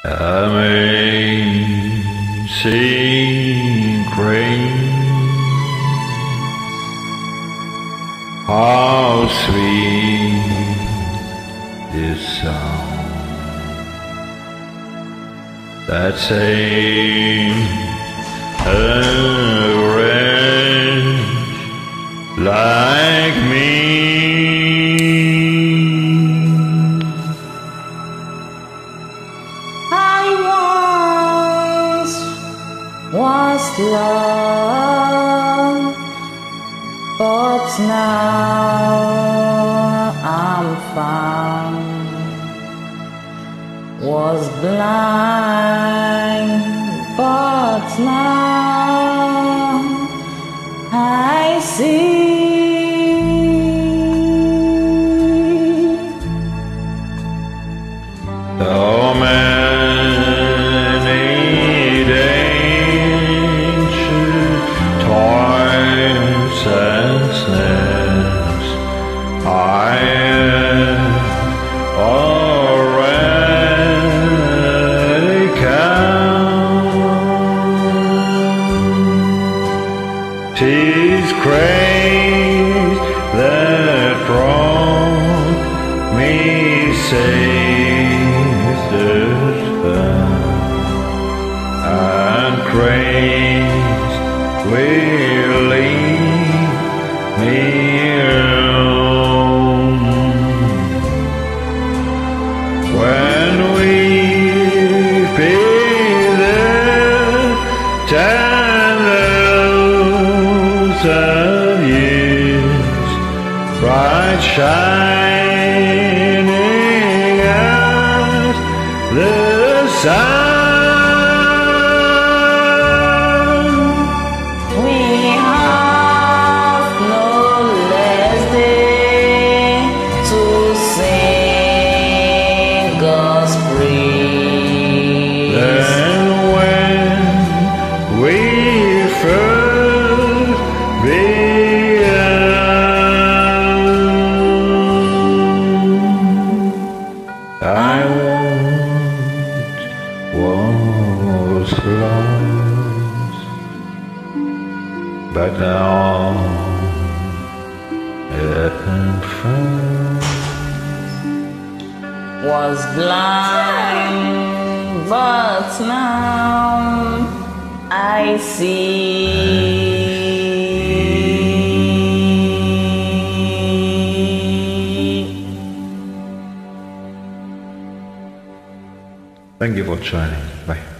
Amazing grace, how sweet this sound that saved a wretch like me. Was lost, but now I'm found. Was blind, but now I see. So many toils and snares I already count. 'Tis grace that brought me safe thus far, and grace will leave me alone. When we've been there 10,000 years, bright shining as the sun. I once was lost, but now I'm found. Was blind, but now I see. Thank you for joining. Bye.